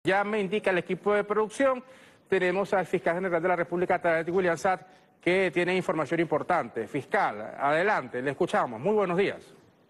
Ya me indica el equipo de producción, tenemos al fiscal general de la República, Tarek William Saad, que tiene información importante. Fiscal, adelante, le escuchamos. Muy buenos días.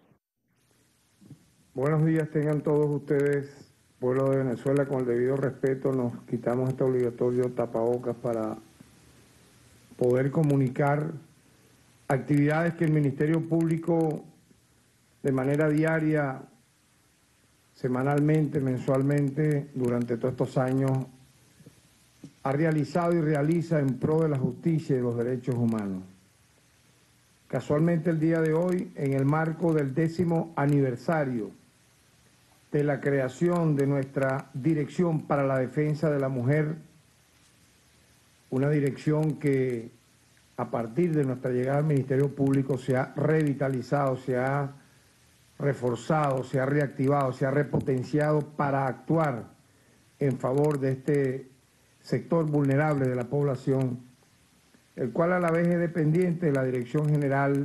Buenos días tengan todos ustedes, pueblo de Venezuela. Con el debido respeto nos quitamos este obligatorio tapabocas para poder comunicar actividades que el Ministerio Público de manera diaria, semanalmente, mensualmente, durante todos estos años, ha realizado y realiza en pro de la justicia y de los derechos humanos. Casualmente el día de hoy, en el marco del 10º aniversario de la creación de nuestra Dirección para la Defensa de la Mujer, una dirección que a partir de nuestra llegada al Ministerio Público se ha revitalizado, se ha reforzado, se ha reactivado, se ha repotenciado para actuar en favor de este sector vulnerable de la población, el cual a la vez es dependiente de la Dirección General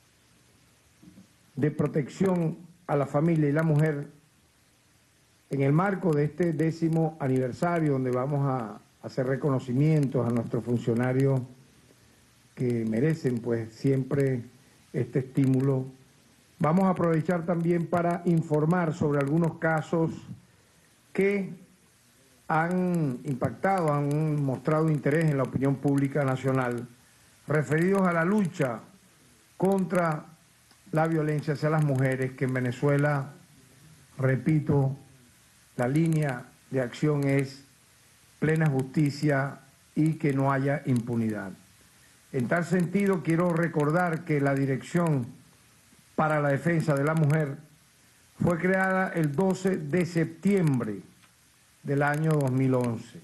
de Protección a la Familia y la Mujer, en el marco de este 10º aniversario, donde vamos a hacer reconocimientos a nuestros funcionarios que merecen pues siempre este estímulo. Vamos a aprovechar también para informar sobre algunos casos que han impactado, han mostrado interés en la opinión pública nacional, referidos a la lucha contra la violencia hacia las mujeres, que en Venezuela, repito, la línea de acción es plena justicia y que no haya impunidad. En tal sentido, quiero recordar que la Dirección para la Defensa de la Mujer fue creada el 12 de septiembre del año 2011.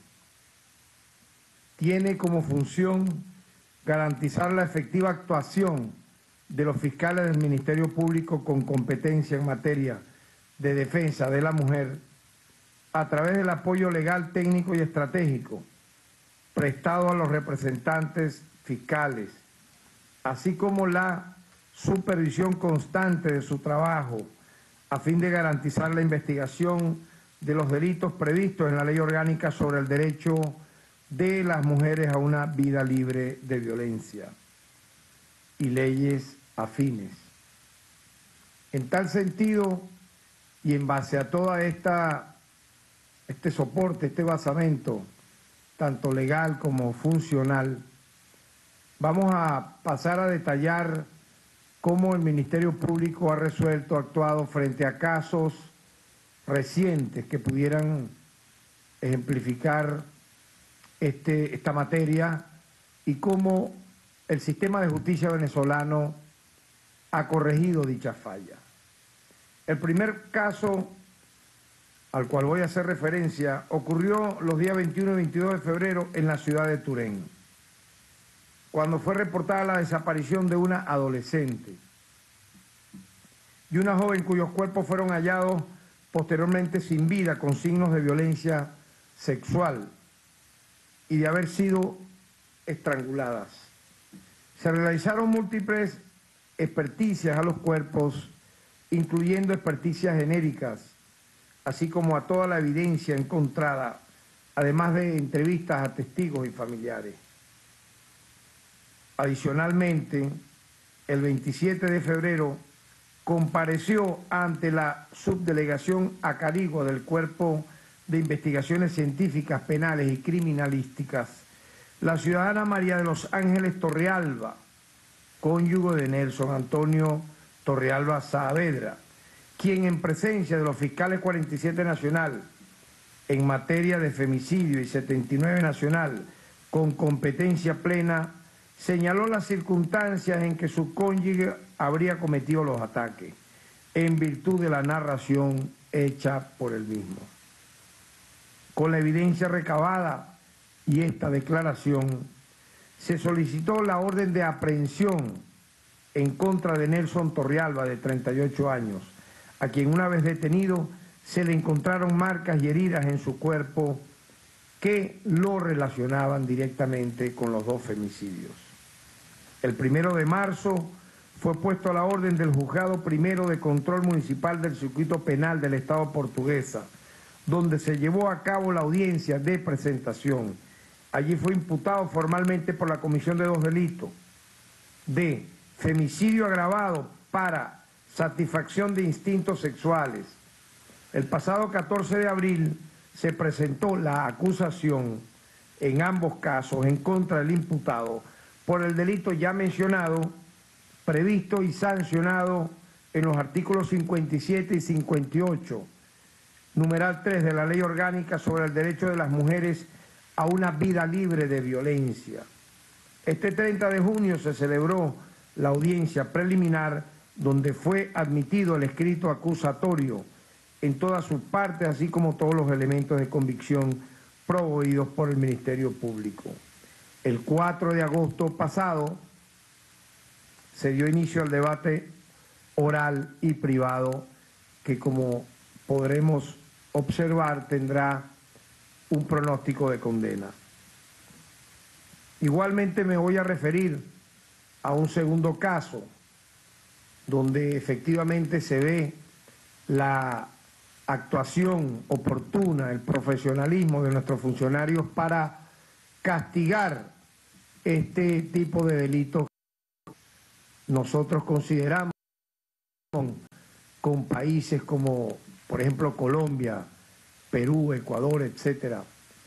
Tiene como función garantizar la efectiva actuación de los fiscales del Ministerio Público con competencia en materia de defensa de la mujer a través del apoyo legal, técnico y estratégico prestado a los representantes fiscales, así como la supervisión constante de su trabajo a fin de garantizar la investigación de los delitos previstos en la Ley Orgánica sobre el derecho de las mujeres a una vida libre de violencia y leyes afines. En tal sentido, y en base a toda este soporte, este basamento, tanto legal como funcional, vamos a pasar a detallar cómo el Ministerio Público ha resuelto, actuado frente a casos recientes que pudieran ejemplificar esta materia y cómo el sistema de justicia venezolano ha corregido dicha falla. El primer caso al cual voy a hacer referencia ocurrió los días 21 y 22 de febrero en la ciudad de Turén, cuando fue reportada la desaparición de una adolescente y una joven cuyos cuerpos fueron hallados posteriormente sin vida, con signos de violencia sexual y de haber sido estranguladas. Se realizaron múltiples experticias a los cuerpos, incluyendo experticias genéricas, así como a toda la evidencia encontrada, además de entrevistas a testigos y familiares. Adicionalmente, el 27 de febrero compareció ante la subdelegación Acarigua del Cuerpo de Investigaciones Científicas, Penales y Criminalísticas la ciudadana María de los Ángeles Torrealba, cónyuge de Nelson Antonio Torrealba Saavedra, quien en presencia de los fiscales 47 Nacional en materia de femicidio y 79 Nacional con competencia plena, señaló las circunstancias en que su cónyuge habría cometido los ataques, en virtud de la narración hecha por él mismo. Con la evidencia recabada y esta declaración, se solicitó la orden de aprehensión en contra de Nelson Torrealba, de 38 años, a quien una vez detenido se le encontraron marcas y heridas en su cuerpo que lo relacionaban directamente con los dos femicidios. El 1 de marzo fue puesto a la orden del Juzgado Primero de Control Municipal del Circuito Penal del Estado Portuguesa, donde se llevó a cabo la audiencia de presentación. Allí fue imputado formalmente por la comisión de 2 delitos: de femicidio agravado para satisfacción de instintos sexuales. El pasado 14 de abril se presentó la acusación en ambos casos en contra del imputado por el delito ya mencionado, previsto y sancionado en los artículos 57 y 58, numeral 3 de la Ley Orgánica sobre el Derecho de las Mujeres a una vida libre de violencia. Este 30 de junio se celebró la audiencia preliminar donde fue admitido el escrito acusatorio en todas sus partes, así como todos los elementos de convicción promovidos por el Ministerio Público. El 4 de agosto pasado se dio inicio al debate oral y privado que, como podremos observar, tendrá un pronóstico de condena. Igualmente me voy a referir a un segundo caso donde efectivamente se ve la actuación oportuna, el profesionalismo de nuestros funcionarios para castigar este tipo de delitos. Nosotros consideramos con países como, por ejemplo, Colombia, Perú, Ecuador, etcétera.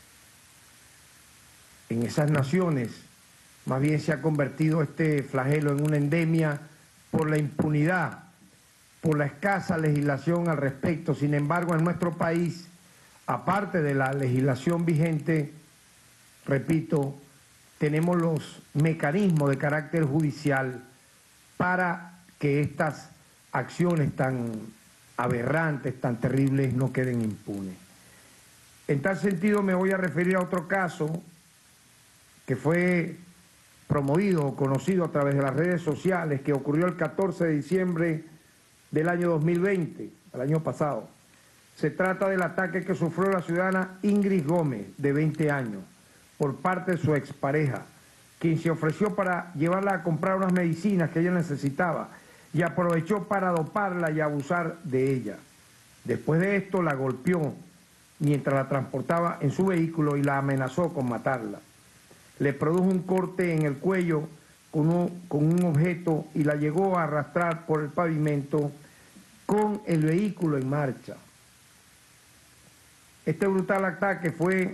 En esas naciones, más bien se ha convertido este flagelo en una endemia por la impunidad, por la escasa legislación al respecto. Sin embargo, en nuestro país, aparte de la legislación vigente, repito, tenemos los mecanismos de carácter judicial para que estas acciones tan aberrantes, tan terribles, no queden impunes. En tal sentido me voy a referir a otro caso que fue promovido o conocido a través de las redes sociales, que ocurrió el 14 de diciembre del año 2020, el año pasado. Se trata del ataque que sufrió la ciudadana Ingrid Gómez, de 20 años, por parte de su expareja, quien se ofreció para llevarla a comprar unas medicinas que ella necesitaba y aprovechó para doparla y abusar de ella. Después de esto la golpeó mientras la transportaba en su vehículo y la amenazó con matarla. Le produjo un corte en el cuello con un objeto y la llegó a arrastrar por el pavimento con el vehículo en marcha. Este brutal ataque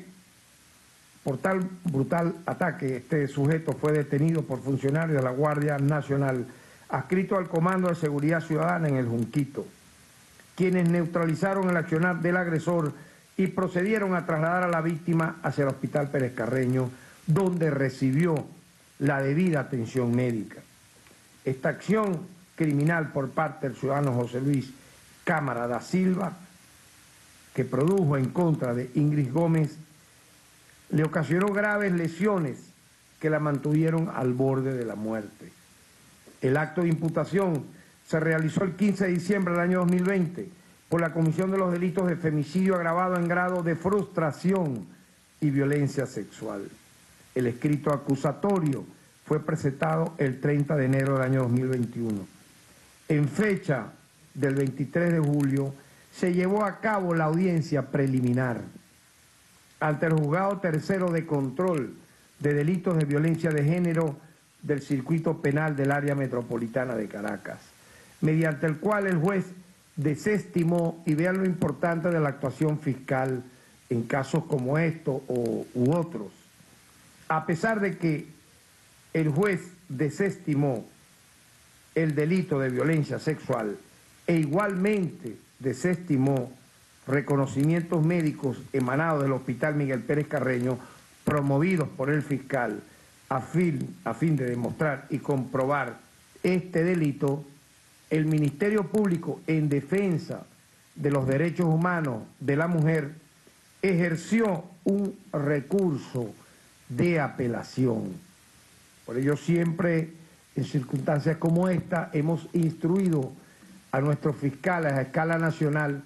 este sujeto fue detenido por funcionarios de la Guardia Nacional, adscrito al Comando de Seguridad Ciudadana en el Junquito, quienes neutralizaron el accionar del agresor y procedieron a trasladar a la víctima hacia el Hospital Pérez Carreño, donde recibió la debida atención médica. Esta acción criminal por parte del ciudadano José Luis Cámara da Silva, que produjo en contra de Ingrid Gómez, le ocasionó graves lesiones que la mantuvieron al borde de la muerte. El acto de imputación se realizó el 15 de diciembre del año 2020 por la comisión de los delitos de femicidio agravado en grado de frustración y violencia sexual. El escrito acusatorio fue presentado el 30 de enero del año 2021. En fecha del 23 de julio se llevó a cabo la audiencia preliminar ante el Juzgado Tercero de Control de Delitos de Violencia de Género del Circuito Penal del Área Metropolitana de Caracas, mediante el cual el juez desestimó, y vean lo importante de la actuación fiscal en casos como estos u otros, a pesar de que el juez desestimó el delito de violencia sexual e igualmente desestimó reconocimientos médicos emanados del Hospital Miguel Pérez Carreño promovidos por el fiscal a fin de demostrar y comprobar este delito. El Ministerio Público, en defensa de los derechos humanos de la mujer, ejerció un recurso de apelación. Por ello siempre, en circunstancias como esta, hemos instruido a nuestros fiscales a escala nacional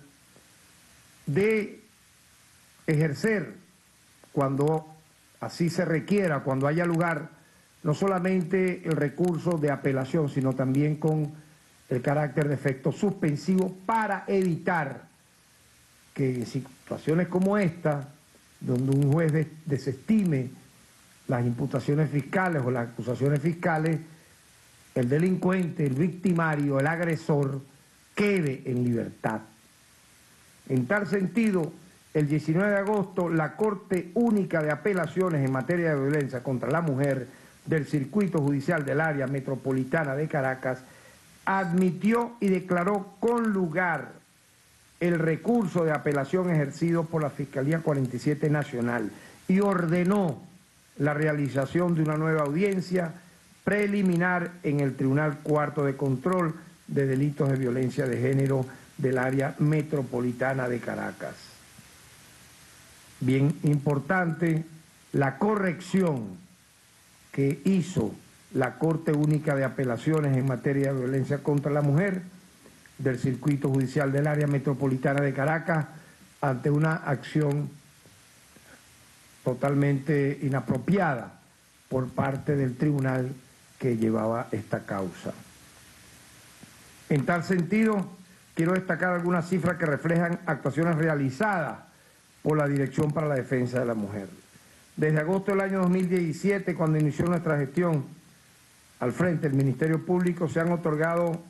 de ejercer, cuando así se requiera, cuando haya lugar, no solamente el recurso de apelación, sino también con el carácter de efecto suspensivo para evitar que en situaciones como esta, donde un juez desestime las imputaciones fiscales o las acusaciones fiscales, el delincuente, el victimario, el agresor, quede en libertad. En tal sentido, el 19 de agosto, la Corte Única de Apelaciones en materia de violencia contra la mujer del Circuito Judicial del Área Metropolitana de Caracas admitió y declaró con lugar el recurso de apelación ejercido por la Fiscalía 47 Nacional y ordenó la realización de una nueva audiencia preliminar en el Tribunal Cuarto de Control de Delitos de Violencia de Género del Área Metropolitana de Caracas. Bien importante la corrección que hizo la Corte Única de Apelaciones en materia de violencia contra la mujer del Circuito Judicial del Área Metropolitana de Caracas ante una acción totalmente inapropiada por parte del tribunal que llevaba esta causa. En tal sentido, quiero destacar algunas cifras que reflejan actuaciones realizadas por la Dirección para la Defensa de la Mujer. Desde agosto del año 2017, cuando inició nuestra gestión al frente del Ministerio Público, se han otorgado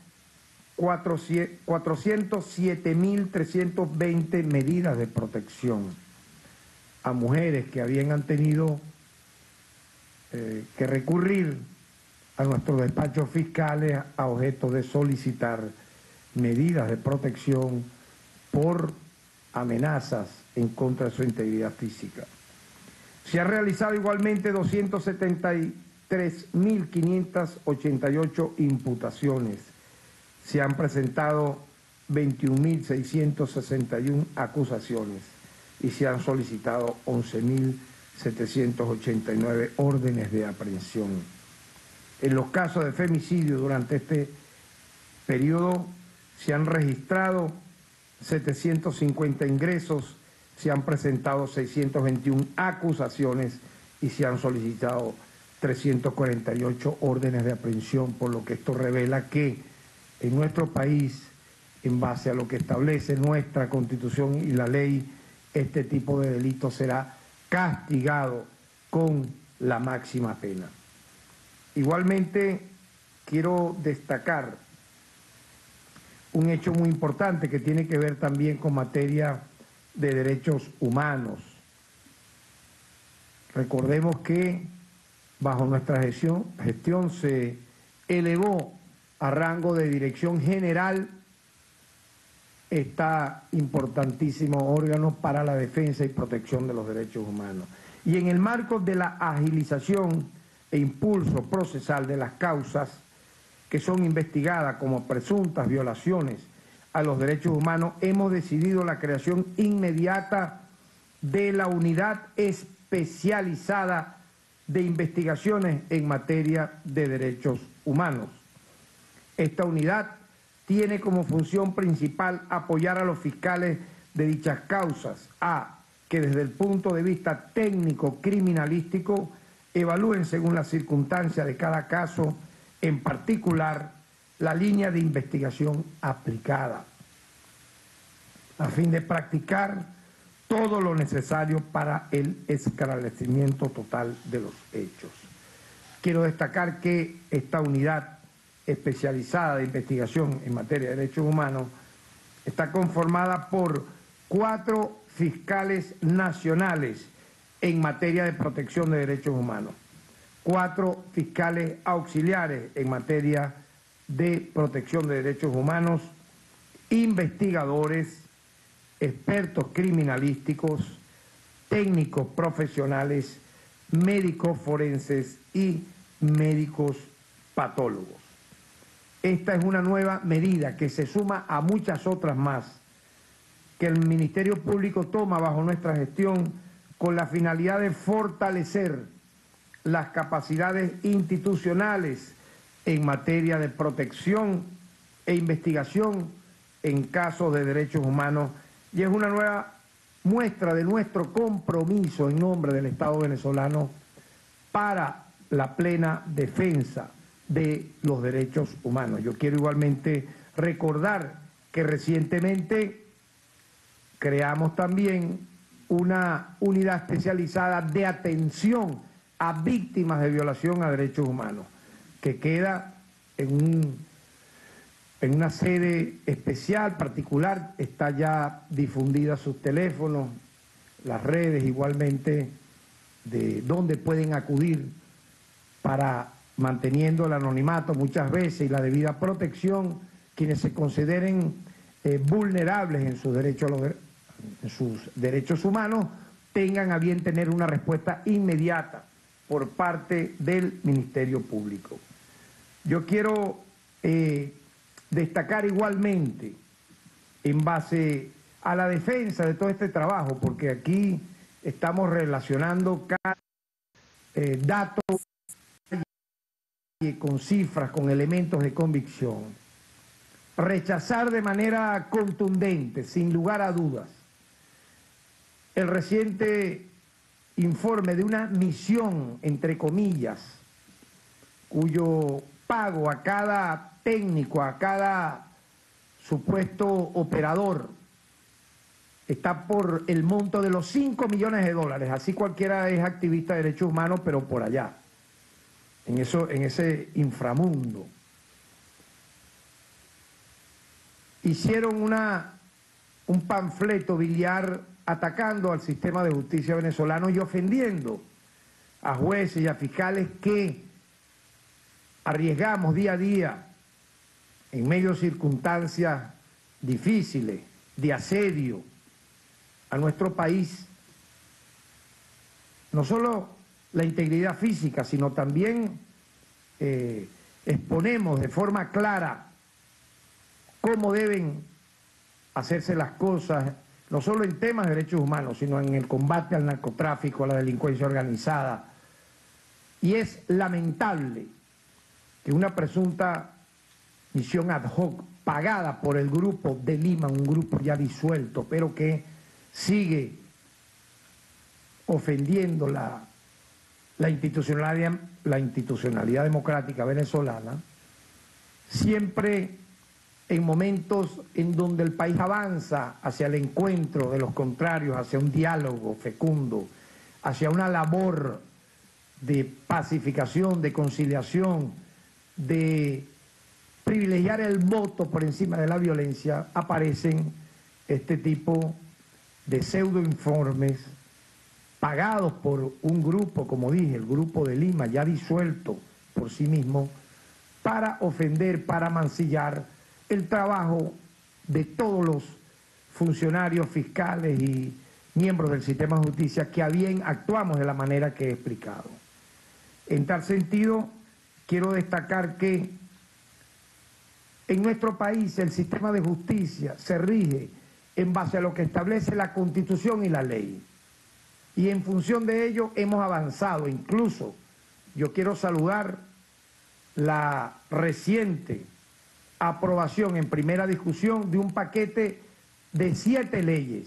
407.320 medidas de protección a mujeres que habían tenido que recurrir a nuestros despachos fiscales a objeto de solicitar medidas de protección por amenazas en contra de su integridad física. Se han realizado igualmente 273.588 imputaciones. Se han presentado 21.661 acusaciones y se han solicitado 11.789 órdenes de aprehensión. En los casos de femicidio durante este periodo se han registrado 750 ingresos, se han presentado 621 acusaciones y se han solicitado 348 órdenes de aprehensión, por lo que esto revela que en nuestro país, en base a lo que establece nuestra Constitución y la ley, este tipo de delitos será castigado con la máxima pena. Igualmente, quiero destacar un hecho muy importante que tiene que ver también con materia de derechos humanos. Recordemos que bajo nuestra gestión se elevó a rango de Dirección General está importantísimo órgano para la defensa y protección de los derechos humanos. Y en el marco de la agilización e impulso procesal de las causas que son investigadas como presuntas violaciones a los derechos humanos, hemos decidido la creación inmediata de la Unidad Especializada de Investigaciones en Materia de Derechos Humanos. Esta unidad tiene como función principal apoyar a los fiscales de dichas causas a que desde el punto de vista técnico criminalístico evalúen según las circunstancias de cada caso, en particular la línea de investigación aplicada, a fin de practicar todo lo necesario para el esclarecimiento total de los hechos. Quiero destacar que esta unidad especializada de investigación en materia de derechos humanos está conformada por 4 fiscales nacionales en materia de protección de derechos humanos, 4 fiscales auxiliares en materia de protección de derechos humanos, investigadores, expertos criminalísticos, técnicos profesionales, médicos forenses y médicos patólogos. Esta es una nueva medida que se suma a muchas otras más que el Ministerio Público toma bajo nuestra gestión con la finalidad de fortalecer las capacidades institucionales en materia de protección e investigación en casos de derechos humanos, y es una nueva muestra de nuestro compromiso en nombre del Estado venezolano para la plena defensa de los derechos humanos. Yo quiero igualmente recordar que recientemente creamos también una unidad especializada de atención a víctimas de violación a derechos humanos, que queda en una sede especial, particular. Está ya difundida sus teléfonos, las redes igualmente, de dónde pueden acudir para, manteniendo el anonimato muchas veces y la debida protección, quienes se consideren vulnerables en sus derechos humanos, tengan a bien tener una respuesta inmediata por parte del Ministerio Público. Yo quiero destacar igualmente, en base a la defensa de todo este trabajo, porque aquí estamos relacionando datos con cifras, con elementos de convicción. Rechazar de manera contundente, sin lugar a dudas, el reciente informe de una misión, entre comillas, cuyo pago a cada técnico, a cada supuesto operador, está por el monto de los 5 millones de dólares. Así cualquiera es activista de derechos humanos, pero por allá, en ese inframundo. Hicieron un panfleto biliar atacando al sistema de justicia venezolano y ofendiendo a jueces y a fiscales que arriesgamos día a día, en medio de circunstancias difíciles, de asedio a nuestro país, no solo la integridad física, sino también exponemos de forma clara cómo deben hacerse las cosas, no solo en temas de derechos humanos, sino en el combate al narcotráfico, a la delincuencia organizada. Y es lamentable que una presunta misión ad hoc pagada por el Grupo de Lima, un grupo ya disuelto, pero que sigue ofendiendo la institucionalidad democrática venezolana, siempre en momentos en donde el país avanza hacia el encuentro de los contrarios, hacia un diálogo fecundo, hacia una labor de pacificación, de conciliación, de privilegiar el voto por encima de la violencia, aparecen este tipo de pseudoinformes pagados por un grupo, como dije, el Grupo de Lima, ya disuelto por sí mismo, para ofender, para mancillar el trabajo de todos los funcionarios fiscales y miembros del sistema de justicia que a bien actuamos de la manera que he explicado. En tal sentido, quiero destacar que en nuestro país el sistema de justicia se rige en base a lo que establece la Constitución y la ley. Y en función de ello hemos avanzado. Incluso yo quiero saludar la reciente aprobación en primera discusión de un paquete de 7 leyes,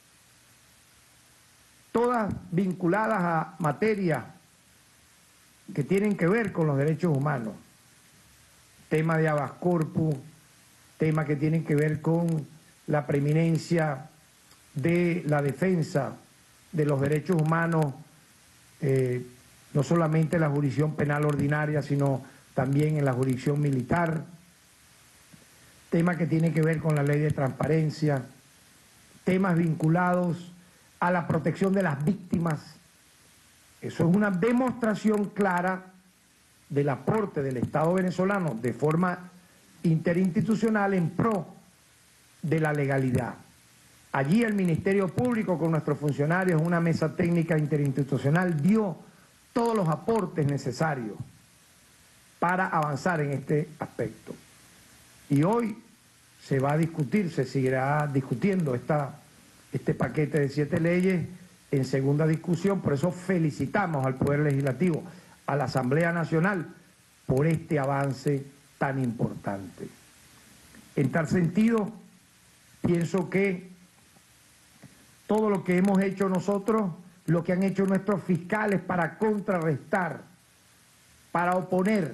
todas vinculadas a materias que tienen que ver con los derechos humanos, tema de habeas corpus, temas que tienen que ver con la preeminencia de la defensa de los derechos humanos, no solamente en la jurisdicción penal ordinaria, sino también en la jurisdicción militar, temas que tienen que ver con la ley de transparencia, temas vinculados a la protección de las víctimas. Eso es una demostración clara del aporte del Estado venezolano de forma interinstitucional en pro de la legalidad. Allí el Ministerio Público con nuestros funcionarios, una mesa técnica interinstitucional, dio todos los aportes necesarios para avanzar en este aspecto. Y hoy se va a discutir, se seguirá discutiendo este paquete de 7 leyes en segunda discusión. Por eso felicitamos al Poder Legislativo, a la Asamblea Nacional, por este avance tan importante. En tal sentido, pienso que todo lo que hemos hecho nosotros, lo que han hecho nuestros fiscales para contrarrestar, para oponer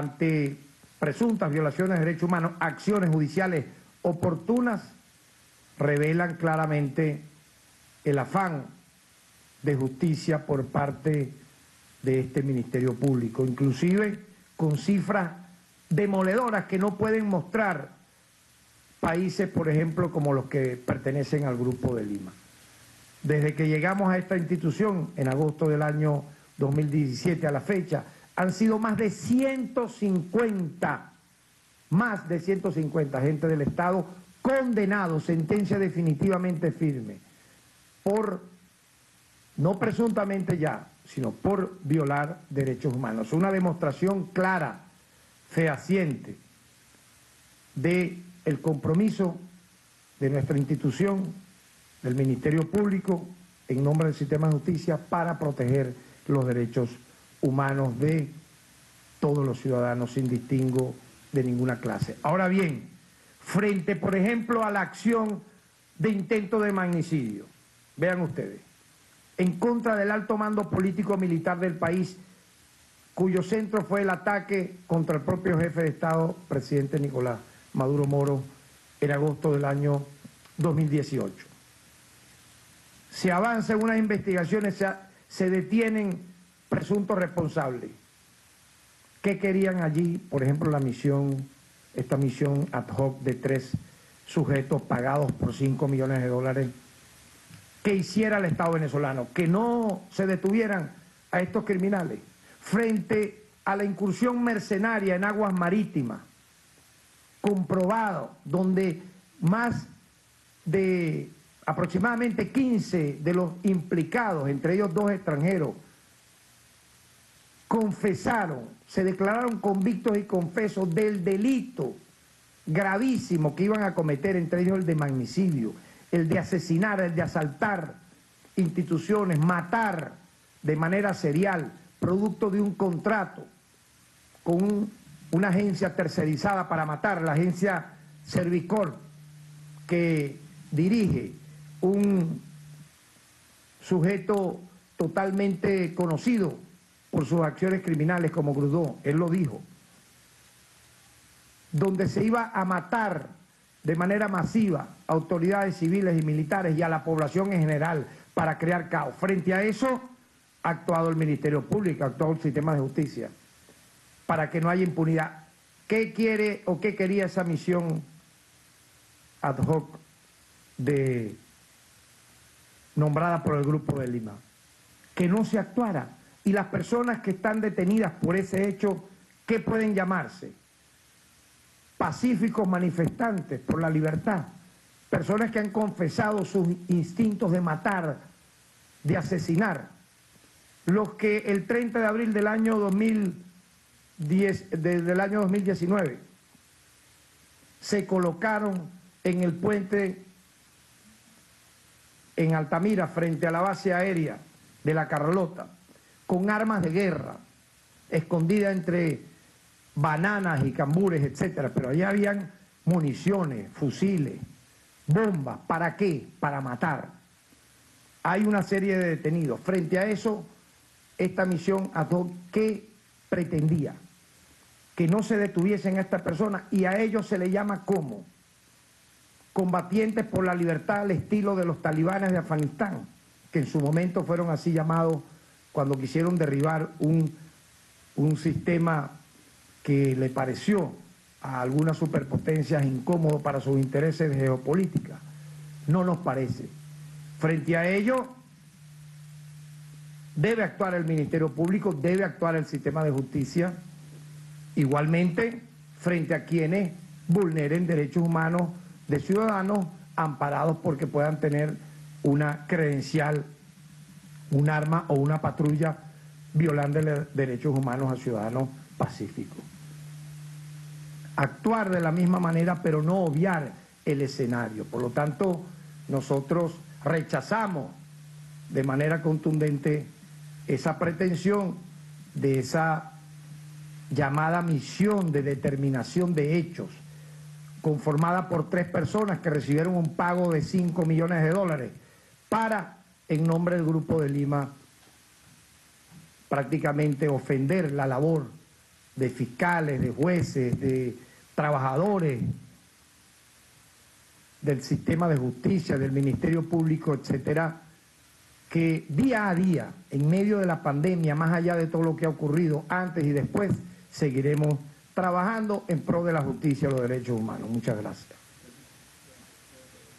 ante presuntas violaciones de derechos humanos, acciones judiciales oportunas, revelan claramente el afán de justicia por parte de este Ministerio Público, inclusive con cifras demoledoras que no pueden mostrar países, por ejemplo, como los que pertenecen al Grupo de Lima. Desde que llegamos a esta institución, en agosto del año 2017 a la fecha, han sido más de 150 agentes del Estado condenados, sentencia definitivamente firme, por, no presuntamente ya, sino por violar derechos humanos. Una demostración clara, fehaciente, del compromiso de nuestra institución, del Ministerio Público, en nombre del sistema de justicia, para proteger los derechos humanos de todos los ciudadanos, sin distingo de ninguna clase. Ahora bien, frente, por ejemplo, a la acción de intento de magnicidio, vean ustedes, en contra del alto mando político-militar del país, cuyo centro fue el ataque contra el propio jefe de Estado, presidente Nicolás Maduro Moro, en agosto del año 2018. Se avanza en unas investigaciones, se detienen presuntos responsables. ¿Qué querían allí? Por ejemplo, esta misión ad hoc de 3 sujetos pagados por $5 millones, que hiciera el Estado venezolano, que no se detuvieran a estos criminales frente a la incursión mercenaria en aguas marítimas, comprobado, donde más de aproximadamente 15 de los implicados, entre ellos 2 extranjeros, confesaron, se declararon convictos y confesos del delito gravísimo que iban a cometer, entre ellos el de magnicidio, el de asesinar, el de asaltar instituciones, matar de manera serial, producto de un contrato con una agencia tercerizada para matar, la agencia Servicor, que dirige un sujeto totalmente conocido por sus acciones criminales como Grudó, él lo dijo, donde se iba a matar de manera masiva a autoridades civiles y militares y a la población en general para crear caos. Frente a eso ha actuado el Ministerio Público, ha actuado el sistema de justicia para que no haya impunidad. ¿Qué quiere o qué quería esa misión ad hoc nombrada por el Grupo de Lima? Que no se actuara. Y las personas que están detenidas por ese hecho, ¿qué pueden llamarse? Pacíficos manifestantes por la libertad, personas que han confesado sus instintos de matar, de asesinar, los que el 30 de abril del año 2019 se colocaron en el puente en Altamira frente a la base aérea de La Carlota, con armas de guerra, escondidas entre bananas y cambures, etcétera, pero allá habían municiones, fusiles, bombas. ¿Para qué? Para matar. Hay una serie de detenidos. Frente a eso, esta misión ad hoc, ¿qué pretendía? Que no se detuviesen a estas personas, y a ellos se les llama ¿cómo? Combatientes por la libertad al estilo de los talibanes de Afganistán, que en su momento fueron así llamados cuando quisieron derribar un sistema que le pareció a algunas superpotencias incómodo para sus intereses de geopolítica. No nos parece. Frente a ello, debe actuar el Ministerio Público, debe actuar el sistema de justicia, igualmente frente a quienes vulneren derechos humanos de ciudadanos amparados porque puedan tener una credencial, un arma o una patrulla violando derechos humanos a ciudadanos pacíficos. Actuar de la misma manera, pero no obviar el escenario. Por lo tanto, nosotros rechazamos de manera contundente esa pretensión de esa llamada misión de determinación de hechos, conformada por 3 personas que recibieron un pago de $5 millones para, en nombre del Grupo de Lima, prácticamente ofender la labor de fiscales, de jueces, de trabajadores del sistema de justicia, del Ministerio Público, etcétera, que día a día, en medio de la pandemia, más allá de todo lo que ha ocurrido antes y después, seguiremos trabajando en pro de la justicia y los derechos humanos. Muchas gracias.